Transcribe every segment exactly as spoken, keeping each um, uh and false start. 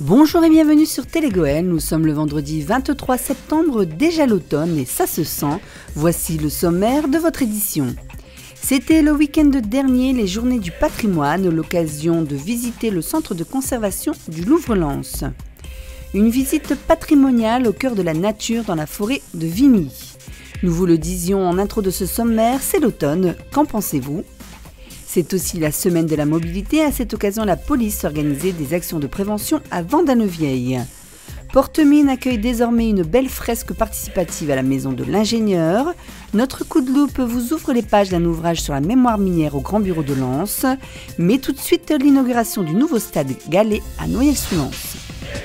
Bonjour et bienvenue sur Télégoël, nous sommes le vendredi vingt-trois septembre, déjà l'automne et ça se sent. Voici le sommaire de votre édition. C'était le week-end dernier, les journées du patrimoine, l'occasion de visiter le centre de conservation du Louvre-Lens. Une visite patrimoniale au cœur de la nature dans la forêt de Vimy. Nous vous le disions en intro de ce sommaire, c'est l'automne, qu'en pensez-vous ? C'est aussi la semaine de la mobilité. À cette occasion, la police organisait des actions de prévention à Vendanne-Vieille. Portemine accueille désormais une belle fresque participative à la maison de l'ingénieur. Notre coup de loupe vous ouvre les pages d'un ouvrage sur la mémoire minière au Grand Bureau de Lens. Mais tout de suite, l'inauguration du nouveau stade Gallet à Noyelles-sous-Lens.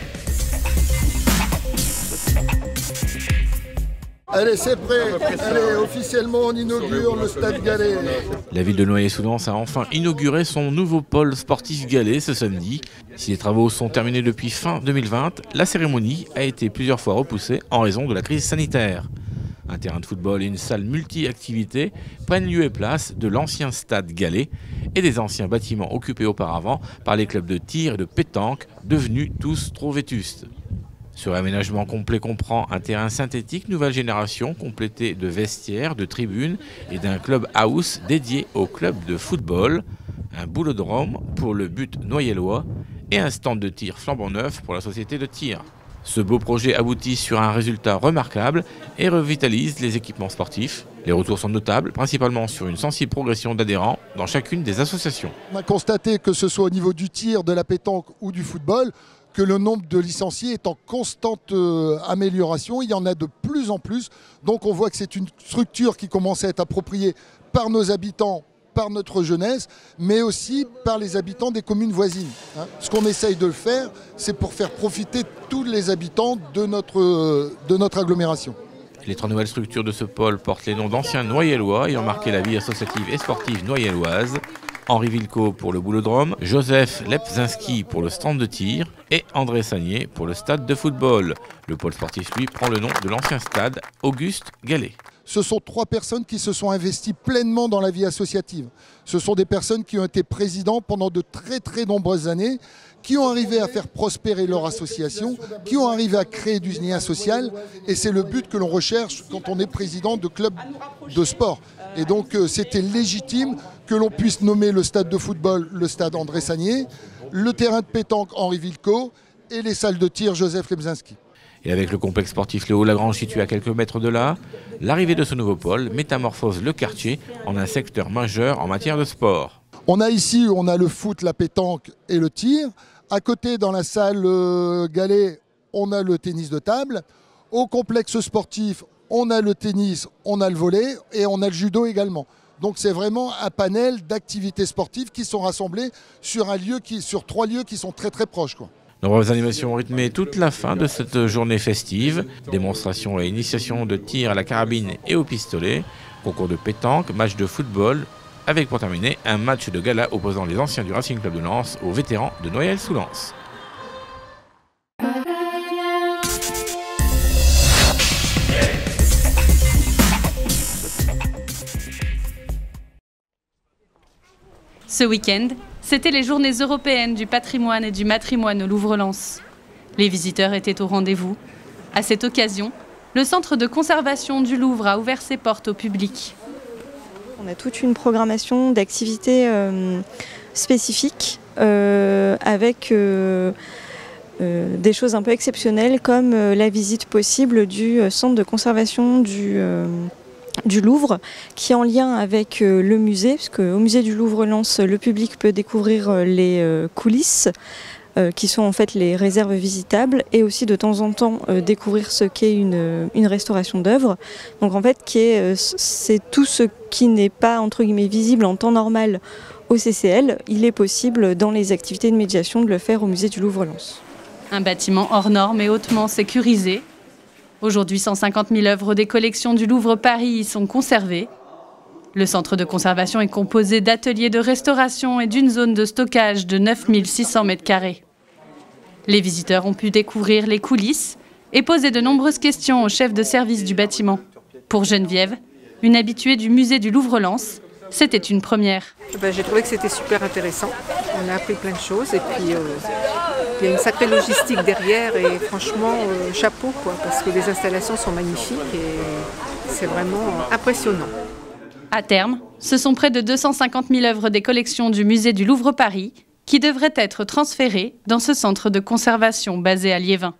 Allez, c'est prêt. Allez, officiellement, on inaugure le stade Gallet. La ville de Noyelles-sous-Lens a enfin inauguré son nouveau pôle sportif Gallet ce samedi. Si les travaux sont terminés depuis fin deux mille vingt, la cérémonie a été plusieurs fois repoussée en raison de la crise sanitaire. Un terrain de football et une salle multi-activités prennent lieu et place de l'ancien stade Gallet et des anciens bâtiments occupés auparavant par les clubs de tir et de pétanque, devenus tous trop vétustes. Ce réaménagement complet comprend un terrain synthétique nouvelle génération complété de vestiaires, de tribunes et d'un club house dédié au club de football, un boulodrome pour le but noyellois et un stand de tir flambant neuf pour la société de tir. Ce beau projet aboutit sur un résultat remarquable et revitalise les équipements sportifs. Les retours sont notables, principalement sur une sensible progression d'adhérents dans chacune des associations. On a constaté que ce soit au niveau du tir, de la pétanque ou du football, que le nombre de licenciés est en constante euh, amélioration. Il y en a de plus en plus. Donc on voit que c'est une structure qui commence à être appropriée par nos habitants, par notre jeunesse, mais aussi par les habitants des communes voisines. Hein. Ce qu'on essaye de le faire, c'est pour faire profiter tous les habitants de notre, euh, de notre agglomération. Les trois nouvelles structures de ce pôle portent les noms d'anciens Noyellois ayant marqué la vie associative et sportive noyelloise. Henri Vilco pour le boulodrome, Joseph Lepzinski pour le stand de tir et André Sagnier pour le stade de football. Le pôle sportif, lui, prend le nom de l'ancien stade Auguste Gallet. Ce sont trois personnes qui se sont investies pleinement dans la vie associative. Ce sont des personnes qui ont été présidents pendant de très très nombreuses années, qui ont arrivé à faire prospérer leur association, qui ont arrivé à créer du lien social. Et c'est le but que l'on recherche quand on est président de club de sport. Et donc euh, c'était légitime que l'on puisse nommer le stade de football le stade André Sagnier, le terrain de pétanque Henri Vilco et les salles de tir Joseph Lepzinski. Et avec le complexe sportif Léo Lagrange situé à quelques mètres de là, l'arrivée de ce nouveau pôle métamorphose le quartier en un secteur majeur en matière de sport. On a ici, on a le foot, la pétanque et le tir. À côté, dans la salle euh, Gallet, on a le tennis de table. Au complexe sportif, on a le tennis, on a le volley et on a le judo également. Donc c'est vraiment un panel d'activités sportives qui sont rassemblées sur, un lieu qui, sur trois lieux qui sont très très proches, quoi. Nombreuses animations ont rythmé toute la fin de cette journée festive. Démonstrations et initiations de tir à la carabine et au pistolet, concours de pétanque, match de football, avec pour terminer un match de gala opposant les anciens du Racing Club de Lens aux vétérans de Noyelles-sous-Lens. Ce week-end, c'était les journées européennes du patrimoine et du matrimoine au Louvre-Lens. Les visiteurs étaient au rendez-vous. À cette occasion, le centre de conservation du Louvre a ouvert ses portes au public. On a toute une programmation d'activités euh, spécifiques euh, avec euh, euh, des choses un peu exceptionnelles comme euh, la visite possible du centre de conservation du euh, du Louvre, qui est en lien avec euh, le musée, puisque au musée du Louvre-Lens, le public peut découvrir euh, les euh, coulisses, euh, qui sont en fait les réserves visitables, et aussi de temps en temps euh, découvrir ce qu'est une, une restauration d'œuvres. Donc en fait, qui est, euh, c'est tout ce qui n'est pas entre guillemets visible en temps normal au C C L, il est possible dans les activités de médiation de le faire au musée du Louvre-Lens. Un bâtiment hors norme et hautement sécurisé. Aujourd'hui, cent cinquante mille œuvres des collections du Louvre Paris y sont conservées. Le centre de conservation est composé d'ateliers de restauration et d'une zone de stockage de neuf mille six cents mètres carrés. Les visiteurs ont pu découvrir les coulisses et poser de nombreuses questions au chef de service du bâtiment. Pour Geneviève, une habituée du musée du Louvre-Lens, c'était une première. Ben, j'ai trouvé que c'était super intéressant. On a appris plein de choses et puis euh, Il y a une sacrée logistique derrière et franchement, euh, chapeau quoi, parce que les installations sont magnifiques et c'est vraiment impressionnant. À terme, ce sont près de deux cent cinquante mille œuvres des collections du musée du Louvre Paris qui devraient être transférées dans ce centre de conservation basé à Liévin.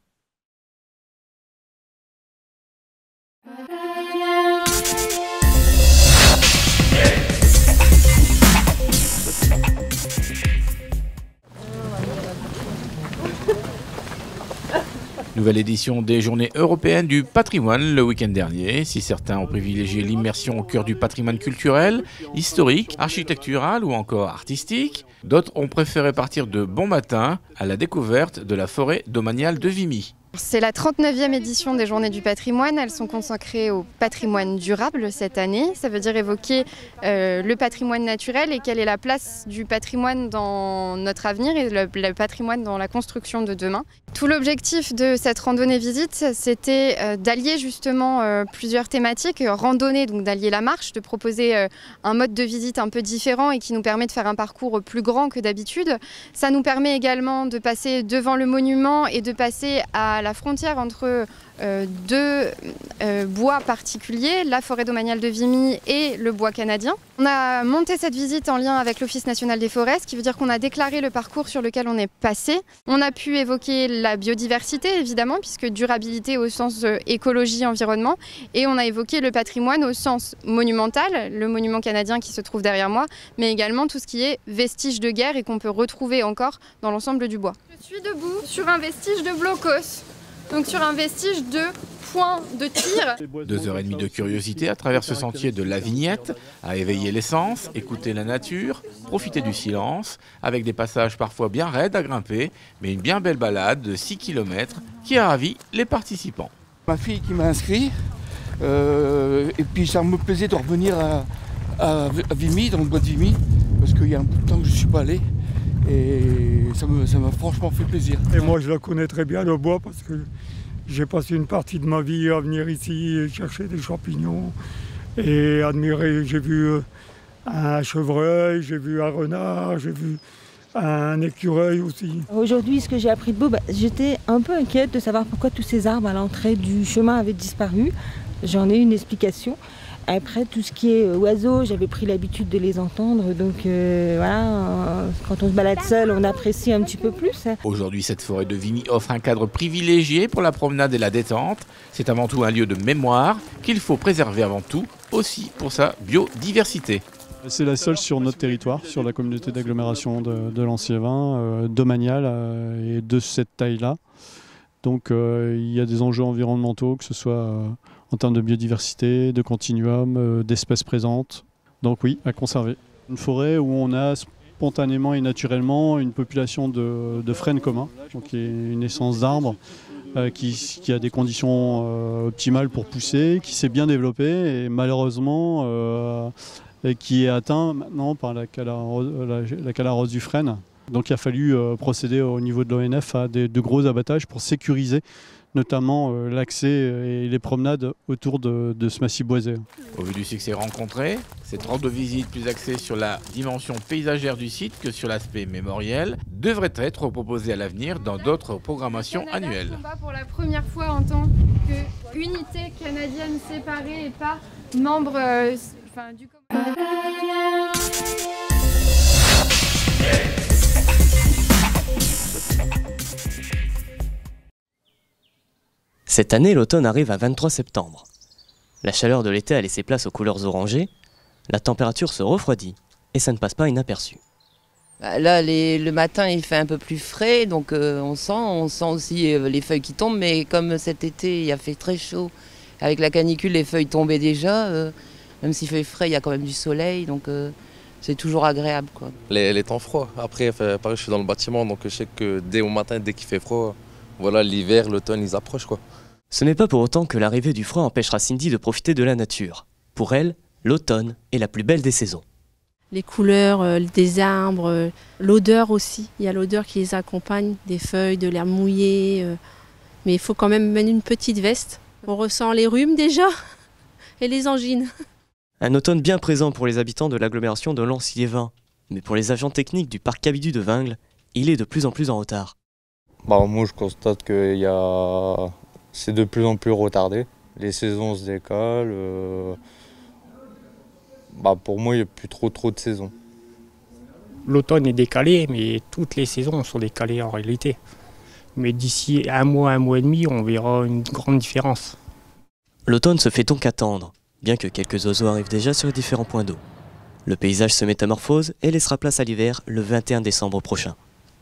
Nouvelle édition des Journées européennes du patrimoine le week-end dernier. Si certains ont privilégié l'immersion au cœur du patrimoine culturel, historique, architectural ou encore artistique, d'autres ont préféré partir de bon matin à la découverte de la forêt domaniale de Vimy. C'est la trente-neuvième édition des Journées du patrimoine. Elles sont consacrées au patrimoine durable cette année. Ça veut dire évoquer euh, le patrimoine naturel et quelle est la place du patrimoine dans notre avenir et le, le patrimoine dans la construction de demain. Tout l'objectif de cette randonnée-visite, c'était euh, d'allier justement euh, plusieurs thématiques. Randonnée, donc d'allier la marche, de proposer euh, un mode de visite un peu différent et qui nous permet de faire un parcours plus grand que d'habitude. Ça nous permet également de passer devant le monument et de passer à la frontière entre euh, deux euh, bois particuliers, la forêt domaniale de Vimy et le bois canadien. On a monté cette visite en lien avec l'Office national des forêts, ce qui veut dire qu'on a déclaré le parcours sur lequel on est passé. On a pu évoquer la biodiversité évidemment, puisque durabilité au sens euh, écologie, environnement, et on a évoqué le patrimoine au sens monumental, le monument canadien qui se trouve derrière moi, mais également tout ce qui est vestiges de guerre et qu'on peut retrouver encore dans l'ensemble du bois. Je suis debout sur un vestige de blocos. Donc sur un vestige de point de tir. Deux heures et demie de curiosité à travers ce sentier de la Vignette, à éveiller les sens, écouter la nature, profiter du silence, avec des passages parfois bien raides à grimper, mais une bien belle balade de six kilomètres qui a ravi les participants. Ma fille qui m'a inscrit, euh, et puis ça me plaisait de revenir à, à, à Vimy, dans le bois de Vimy, parce qu'il y a un bout de temps que je ne suis pas allé. Et ça m'a ça m'a franchement fait plaisir. Et moi je la connais très bien le bois parce que j'ai passé une partie de ma vie à venir ici et chercher des champignons et admirer. J'ai vu un chevreuil, j'ai vu un renard, j'ai vu un écureuil aussi. Aujourd'hui, ce que j'ai appris de beau, bah, j'étais un peu inquiète de savoir pourquoi tous ces arbres à l'entrée du chemin avaient disparu. J'en ai une explication. Après, tout ce qui est oiseaux, j'avais pris l'habitude de les entendre, donc euh, voilà, euh, quand on se balade seul, on apprécie un petit peu plus. Aujourd'hui, cette forêt de Vimy offre un cadre privilégié pour la promenade et la détente. C'est avant tout un lieu de mémoire qu'il faut préserver avant tout, aussi pour sa biodiversité. C'est la seule sur notre territoire, sur la communauté d'agglomération de, de Lens-Liévin, euh, domaniale euh, et de cette taille-là. Donc euh, il y a des enjeux environnementaux, que ce soit euh, en termes de biodiversité, de continuum, euh, d'espèces présentes. Donc oui, à conserver. Une forêt où on a spontanément et naturellement une population de, de frênes communs, donc une essence d'arbres euh, qui, qui a des conditions euh, optimales pour pousser, qui s'est bien développée et malheureusement euh, et qui est atteint maintenant par la calarose, la, la calarose du frêne. Donc il a fallu euh, procéder au niveau de l'O N F à des, de gros abattages pour sécuriser notamment euh, l'accès et les promenades autour de, de ce massif boisé. Au vu du succès rencontré, cette rando visite plus axée sur la dimension paysagère du site que sur l'aspect mémoriel devrait être proposée à l'avenir dans d'autres programmations Canada annuelles. Combat pour la première fois en tant qu'unité canadienne séparée et pas membre euh, enfin, du Cette année, l'automne arrive à vingt-trois septembre. La chaleur de l'été a laissé place aux couleurs orangées, la température se refroidit et ça ne passe pas inaperçu. Bah là, les, le matin, il fait un peu plus frais, donc euh, on sent, on sent aussi euh, les feuilles qui tombent, mais comme cet été, il a fait très chaud, avec la canicule, les feuilles tombaient déjà, euh, même s'il fait frais, il y a quand même du soleil, donc euh, c'est toujours agréable, quoi. Les, les temps froids, après, pareil, je suis dans le bâtiment, donc je sais que dès au matin, dès qu'il fait froid, voilà, l'hiver, l'automne, ils approchent, quoi. Ce n'est pas pour autant que l'arrivée du froid empêchera Cindy de profiter de la nature. Pour elle, l'automne est la plus belle des saisons. Les couleurs euh, des arbres, euh, l'odeur aussi. Il y a l'odeur qui les accompagne, des feuilles, de l'air mouillé. Euh, mais il faut quand même mettre une petite veste. On ressent les rhumes déjà et les angines. Un automne bien présent pour les habitants de l'agglomération de Lens-Liévin. Mais pour les agents techniques du parc Cabidu de Vingles, il est de plus en plus en retard. Bah, moi je constate que y a... c'est de plus en plus retardé. Les saisons se décalent. Euh... Bah, pour moi il n'y a plus trop trop de saisons. L'automne est décalé, mais toutes les saisons sont décalées en réalité. Mais d'ici un mois, un mois et demi, on verra une grande différence. L'automne se fait donc attendre, bien que quelques oiseaux arrivent déjà sur les différents points d'eau. Le paysage se métamorphose et laissera place à l'hiver le vingt et un décembre prochain.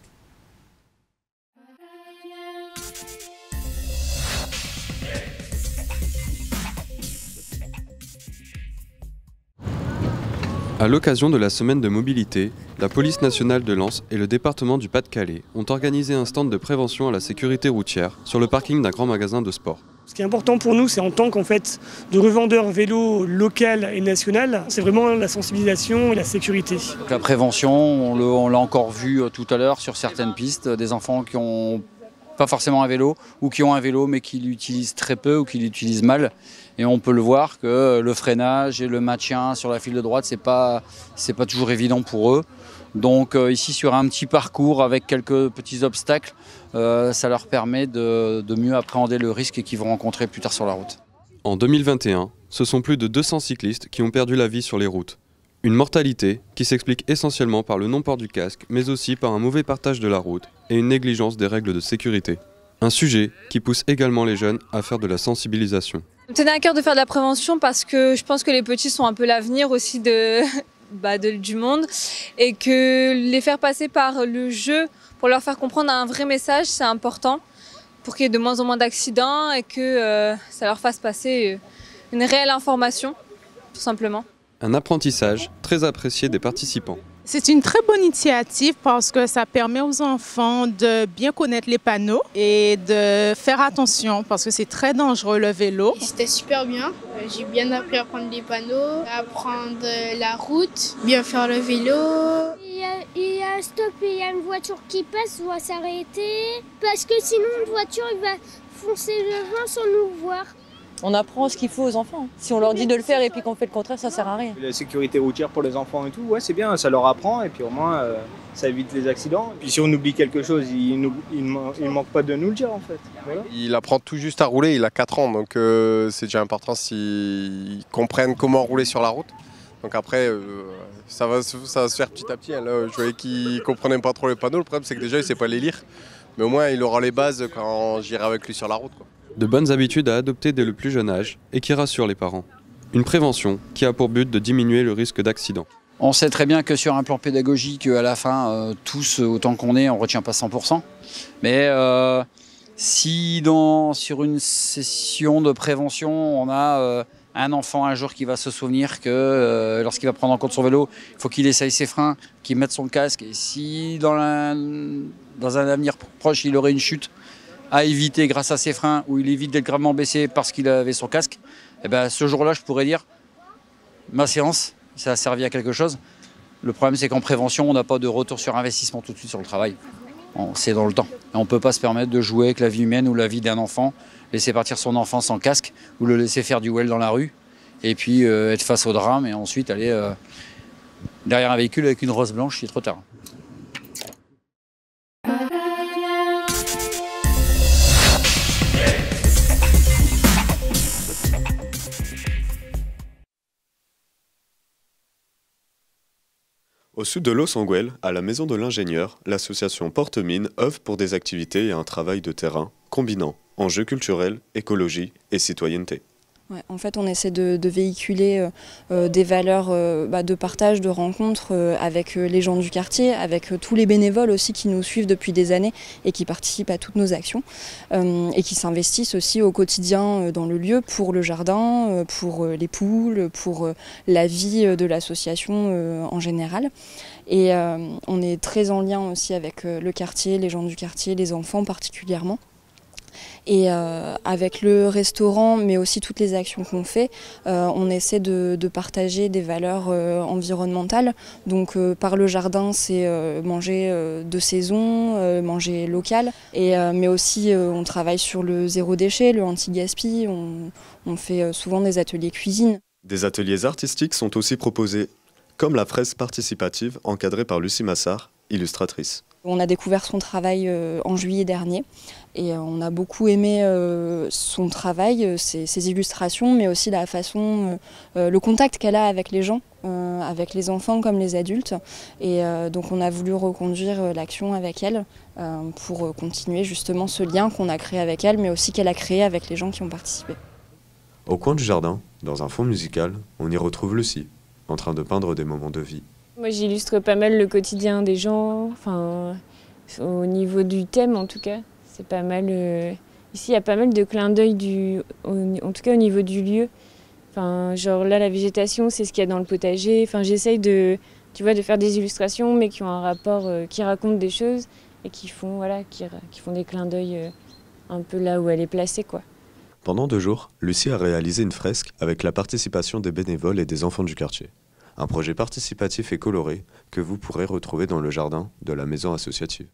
À l'occasion de la semaine de mobilité, la police nationale de Lens et le département du Pas-de-Calais ont organisé un stand de prévention à la sécurité routière sur le parking d'un grand magasin de sport. Ce qui est important pour nous, c'est en tant qu'en fait de revendeur vélo local et national, c'est vraiment la sensibilisation et la sécurité. Donc la prévention, on l'a encore vu tout à l'heure sur certaines pistes, des enfants qui ont pas forcément un vélo ou qui ont un vélo mais qui l'utilisent très peu ou qui l'utilisent mal. Et on peut le voir que le freinage et le maintien sur la file de droite, c'est pas, c'est pas toujours évident pour eux. Donc euh, ici sur un petit parcours avec quelques petits obstacles, euh, ça leur permet de, de mieux appréhender le risque qu'ils vont rencontrer plus tard sur la route. En deux mille vingt et un, ce sont plus de deux cents cyclistes qui ont perdu la vie sur les routes. Une mortalité qui s'explique essentiellement par le non-port du casque, mais aussi par un mauvais partage de la route et une négligence des règles de sécurité. Un sujet qui pousse également les jeunes à faire de la sensibilisation. Il me tenait à cœur de faire de la prévention parce que je pense que les petits sont un peu l'avenir aussi de, bah de, du monde et que les faire passer par le jeu pour leur faire comprendre un vrai message, c'est important pour qu'il y ait de moins en moins d'accidents et que euh, ça leur fasse passer une réelle information, tout simplement. Un apprentissage très apprécié des participants. C'est une très bonne initiative parce que ça permet aux enfants de bien connaître les panneaux et de faire attention parce que c'est très dangereux le vélo. C'était super bien, j'ai bien appris à prendre les panneaux, à prendre la route, bien faire le vélo. Il y a, il y a un stop et il y a une voiture qui passe, on va s'arrêter parce que sinon une voiture il va foncer devant sans nous voir. On apprend ce qu'il faut aux enfants. Si on leur dit de le faire et puis qu'on fait le contraire, ça sert à rien. La sécurité routière pour les enfants et tout, ouais, c'est bien, ça leur apprend et puis au moins euh, ça évite les accidents. Puis si on oublie quelque chose, il ne il manque pas de nous le dire en fait. Voilà. Il apprend tout juste à rouler, il a quatre ans, donc euh, c'est déjà important s'ils comprennent comment rouler sur la route. Donc après, euh, ça, va, ça va se faire petit à petit. Là, je voyais qu'il ne comprenait pas trop les panneaux, le problème c'est que déjà il ne sait pas les lire. Mais au moins il aura les bases quand j'irai avec lui sur la route, quoi. De bonnes habitudes à adopter dès le plus jeune âge et qui rassurent les parents. Une prévention qui a pour but de diminuer le risque d'accident. On sait très bien que sur un plan pédagogique, à la fin, euh, tous, autant qu'on est, on ne retient pas cent pour cent. Mais euh, si dans, sur une session de prévention, on a euh, un enfant un jour qui va se souvenir que euh, lorsqu'il va prendre en compte son vélo, il faut qu'il essaye ses freins, qu'il mette son casque. Et si dans, la, dans un avenir proche, il aurait une chute, à éviter grâce à ses freins ou il évite d'être gravement baissé parce qu'il avait son casque, et ben ce jour-là, je pourrais dire ma séance, ça a servi à quelque chose. Le problème, c'est qu'en prévention, on n'a pas de retour sur investissement tout de suite sur le travail. C'est dans le temps. Et on ne peut pas se permettre de jouer avec la vie humaine ou la vie d'un enfant, laisser partir son enfant sans casque ou le laisser faire du well dans la rue et puis euh, être face au drame et ensuite aller euh, derrière un véhicule avec une rose blanche, c'est trop tard. Au sud de Loos-en-Gouel, à la Maison de l'Ingénieur, l'association Porte-Mine œuvre pour des activités et un travail de terrain combinant enjeux culturels, écologie et citoyenneté. Ouais, en fait, on essaie de, de véhiculer euh, des valeurs euh, bah, de partage, de rencontre euh, avec euh, les gens du quartier, avec euh, tous les bénévoles aussi qui nous suivent depuis des années et qui participent à toutes nos actions euh, et qui s'investissent aussi au quotidien euh, dans le lieu pour le jardin, euh, pour euh, les poules, pour euh, la vie euh, de l'association euh, en général. Et euh, on est très en lien aussi avec euh, le quartier, les gens du quartier, les enfants particulièrement. Et euh, avec le restaurant, mais aussi toutes les actions qu'on fait, euh, on essaie de, de partager des valeurs euh, environnementales. Donc euh, par le jardin, c'est euh, manger euh, de saison, euh, manger local. Et, euh, mais aussi, euh, on travaille sur le zéro déchet, le anti-gaspi. On, on fait euh, souvent des ateliers cuisine. Des ateliers artistiques sont aussi proposés, comme la fresque participative encadrée par Lucie Massard, illustratrice. On a découvert son travail en juillet dernier et on a beaucoup aimé son travail, ses, ses illustrations, mais aussi la façon, le contact qu'elle a avec les gens, avec les enfants comme les adultes. Et donc on a voulu reconduire l'action avec elle pour continuer justement ce lien qu'on a créé avec elle, mais aussi qu'elle a créé avec les gens qui ont participé. Au coin du jardin, dans un fond musical, on y retrouve Lucie, en train de peindre des moments de vie. Moi, j'illustre pas mal le quotidien des gens, enfin, au niveau du thème en tout cas. C'est pas mal. Euh... Ici, il y a pas mal de clins d'œil, du... en tout cas au niveau du lieu. Enfin, genre là, la végétation, c'est ce qu'il y a dans le potager. Enfin, j'essaye de, tu vois, de faire des illustrations, mais qui ont un rapport, euh, qui racontent des choses et qui font, voilà, qui, qui font des clins d'œil euh, un peu là où elle est placée, quoi. Pendant deux jours, Lucie a réalisé une fresque avec la participation des bénévoles et des enfants du quartier. Un projet participatif et coloré que vous pourrez retrouver dans le jardin de la maison associative.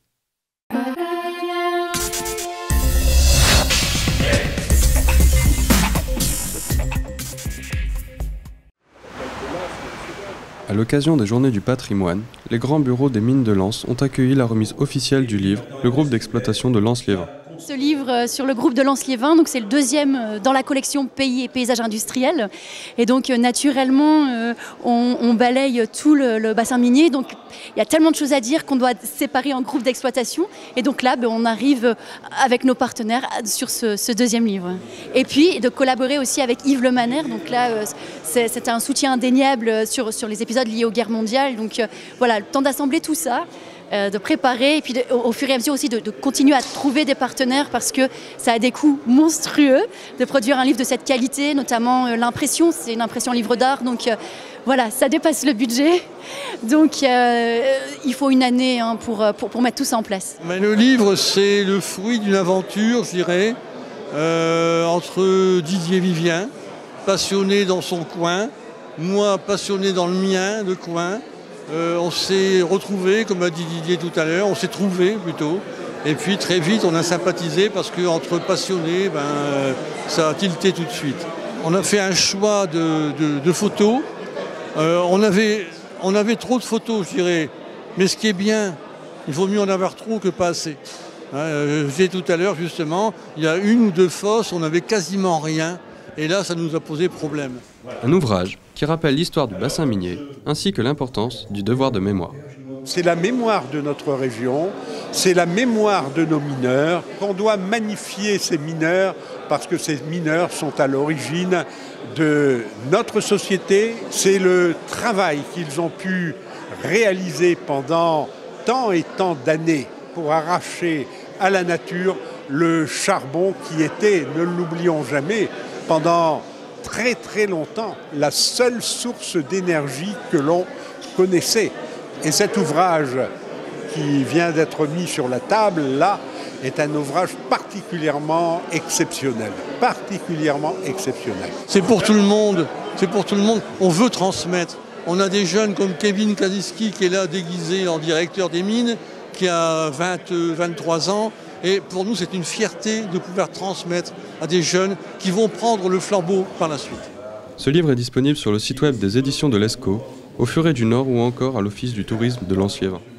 À l'occasion des Journées du patrimoine, les grands bureaux des mines de Lens ont accueilli la remise officielle du livre « Le groupe d'exploitation de Lens-Liévin ». Ce livre sur le groupe de Lens-Liévin, donc c'est le deuxième dans la collection Pays et paysages industriels. Et donc naturellement, euh, on, on balaye tout le, le bassin minier. Donc il y a tellement de choses à dire qu'on doit séparer en groupes d'exploitation. Et donc là, ben, on arrive avec nos partenaires sur ce, ce deuxième livre. Et puis de collaborer aussi avec Yves Le Maner. Donc là, euh, c'est un soutien indéniable sur, sur les épisodes liés aux guerres mondiales. Donc euh, voilà, le temps d'assembler tout ça. Euh, de préparer et puis de, au, au fur et à mesure aussi de, de continuer à trouver des partenaires parce que ça a des coûts monstrueux de produire un livre de cette qualité, notamment euh, l'impression, c'est une impression livre d'art, donc euh, voilà, ça dépasse le budget, donc euh, il faut une année hein, pour, pour, pour mettre tout ça en place. Mais le livre, c'est le fruit d'une aventure, je dirais, euh, entre Didier Vivien, passionné dans son coin, moi passionné dans le mien de coin. Euh, on s'est retrouvés, comme a dit Didier tout à l'heure, on s'est trouvés plutôt. Et puis très vite, on a sympathisé parce qu'entre passionnés, ben, euh, ça a tilté tout de suite. On a fait un choix de, de, de photos. Euh, on, avait, on avait trop de photos, je dirais. Mais ce qui est bien, il vaut mieux en avoir trop que pas assez. Hein, euh, je disais tout à l'heure, justement, il y a une ou deux fosses, on n'avait quasiment rien. Et là, ça nous a posé problème. Un ouvrage qui rappelle l'histoire du bassin minier, ainsi que l'importance du devoir de mémoire. C'est la mémoire de notre région, c'est la mémoire de nos mineurs, qu'on doit magnifier ces mineurs, parce que ces mineurs sont à l'origine de notre société. C'est le travail qu'ils ont pu réaliser pendant tant et tant d'années pour arracher à la nature le charbon qui était, ne l'oublions jamais, pendant très très longtemps, la seule source d'énergie que l'on connaissait. Et cet ouvrage qui vient d'être mis sur la table, là, est un ouvrage particulièrement exceptionnel. Particulièrement exceptionnel. C'est pour tout le monde, c'est pour tout le monde. On veut transmettre. On a des jeunes comme Kevin Kadiski qui est là déguisé en directeur des mines, qui a vingt, vingt-trois ans. Et pour nous, c'est une fierté de pouvoir transmettre à des jeunes qui vont prendre le flambeau par la suite. Ce livre est disponible sur le site web des éditions de l'Esco, au Furet du Nord ou encore à l'Office du tourisme de Lens-Liévin.